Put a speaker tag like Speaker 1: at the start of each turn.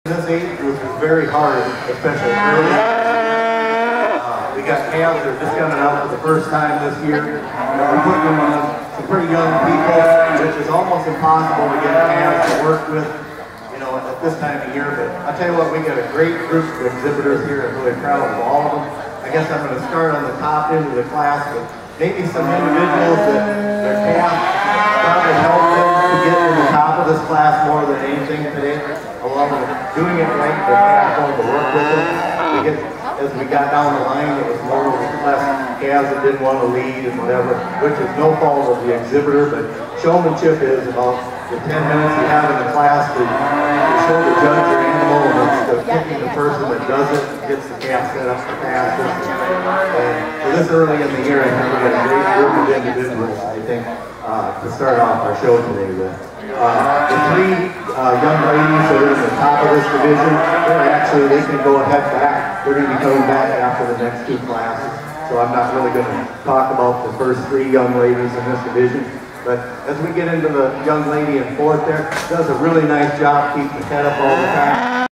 Speaker 1: This age group is very hard, especially early. We got calves that are just coming out for the first time this year. We're putting them on some pretty young people, which is almost impossible to get calves to work with, you know, at this time of year. But I tell you what, we got a great group of exhibitors here. I'm really proud of all of them. I guess I'm going to start on the top end of the class with maybe some individuals that their calves probably helped them to get to the top of this class more than anything today. Along with doing it right, the calves going to work with them. As we got down the line, it was more or less calves that didn't want to lead and whatever, which is no fault of the exhibitor, but showmanship is about the 10 minutes you have in the class to show the judge your animal, and it's the picking the person that does it, gets the calf set up the fastest. And for this early in the year, I think we got a great group of individuals, I think, to start off our show today with. The three young ladies that are in the top of this division, they can go ahead back. They're going to be coming back after the next two classes. So I'm not really going to talk about the first three young ladies in this division. But as we get into the young lady in fourth there, does a really nice job keeping the head up all the time.